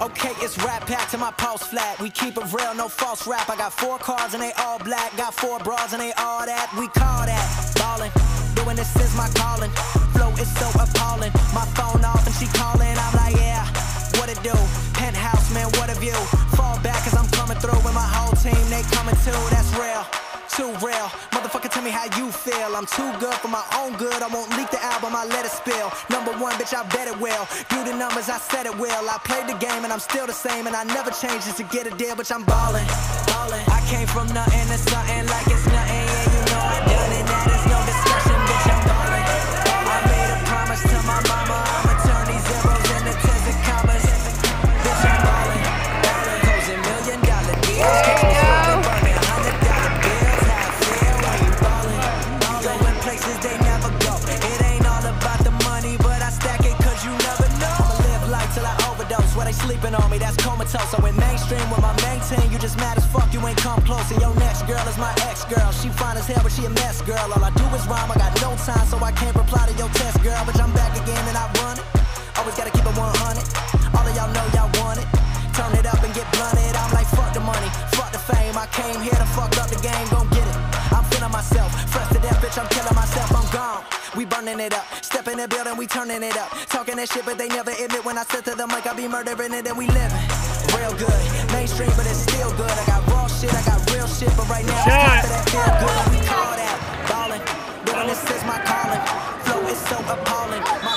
Okay, it's rap packed to my pulse flat. We keep it real, no false rap. I got 4 cars and they all black. Got 4 bras and they all that. We call that ballin'. Doing this is my calling. Flow is so appalling. My phone off and she calling. I'm like, yeah, what it do? Penthouse, man, what a view. Fall back cause I'm coming through with my whole team. They coming too, that's real. Too real. Motherfucker, tell me how you feel. I'm too good for my own good. I won't leak the album, I let it spill. #1, bitch, I bet it will. Do the numbers, I said it will. I played the game and I'm still the same. And I never changed just to get a deal, bitch, I'm ballin'. I came from nothing to something like it's nothing. Yeah, you know I done it, that is no discussion, bitch, I'm ballin'. I made a promise to my mama, I'ma turn these zeros into tens and commas. Bitch, I'm ballin'. Closing $1 million deals. Catch me smoking, burning $100 bills. How I feel when you ballin'. Going places they never go. It ain't all about the money, but I stack it cause you never know. I'ma live life till I overdose. Where they sleeping on me, that's comatose. I went mainstream with my main team. You just mad as fuck, you ain't come close. And your next girl is my ex-girl. She fine as hell, but she a mess, girl. All I do is rhyme, I got no time, so I can't reply to your test, girl. But I'm back again and I run it. Always gotta keep it 100. All of y'all know y'all want it. Turn it up and get blunted. I'm like, fuck the money, fuck the fame. I came here to fuck up the game, gon' get it. I'm feeling myself, fresh to death, bitch, I'm killing myself, I'm gone. We burning it up, step in the building, we turning it up. Talking that shit, but they never admit when I sit to the mic, I be murdering it and we living. Real good, mainstream, but it's still good. I got raw shit, I got real shit, but right now it's time for that feel good. We call that ballin', doing this is my calling. Flow is so appalling.